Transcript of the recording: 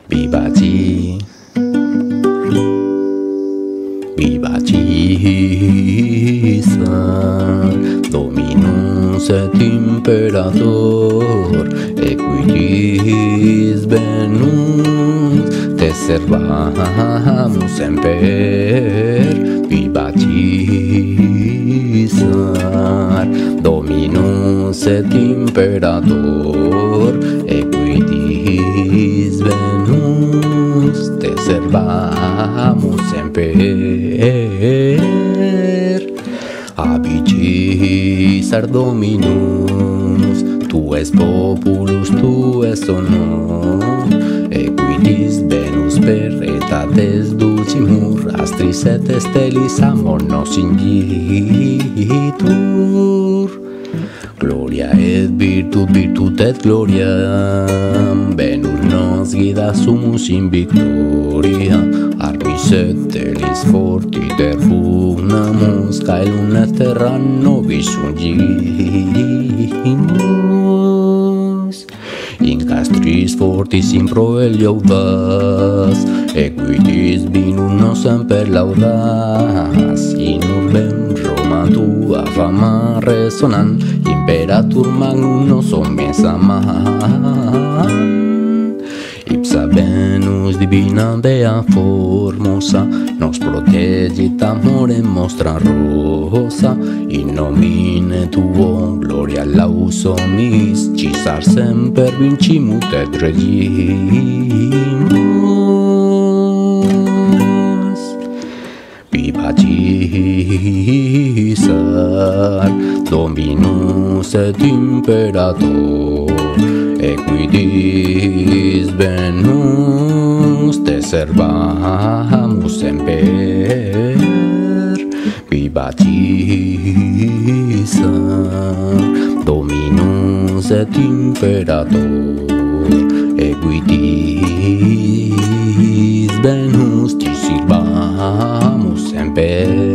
Viva Caesar, Dominus et Imperator, Equitis Venus, te servamus semper. Viva Caesar, Dominus et Imperator, Equitis Venus, te servamus semper. Abi Caesar Dominus, tu es populus, tu es honor, Equitis Venus per etates ducimur, astris et stellis amor nos ingitur. Gloria et virtud, virtut et gloria, Venus nos guida sumus in victoria, arbis et telis fortiter pugnamus, caelum et terra nobis ungimus. In castris fortis in proelio vas, Equitis vinum nos semper laudas, in urbem Roma tua fama resonant, Imperatur magnum nos omnes amant. Ipsa Venus divina Dea formosa, nos protegit amore mostra rosa, in nomine tuo gloria lausomis, Caesar semper vincimut et regimus. Viva Caesar, Dominus et Imperator, Equitis Venus, te servamus semper. Viva Caesar, Dominus et Imperator, Equitis Venus, te servamus semper.